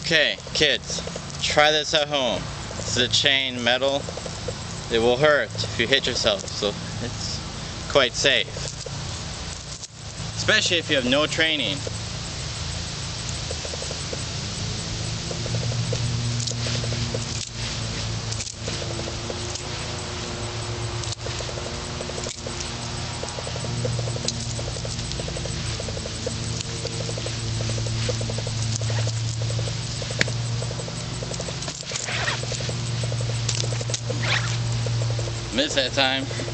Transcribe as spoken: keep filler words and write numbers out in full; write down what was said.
Okay, kids, try this at home. This is a chain metal. It will hurt if you hit yourself, so it's quite safe. Especially if you have no training. Missed that time.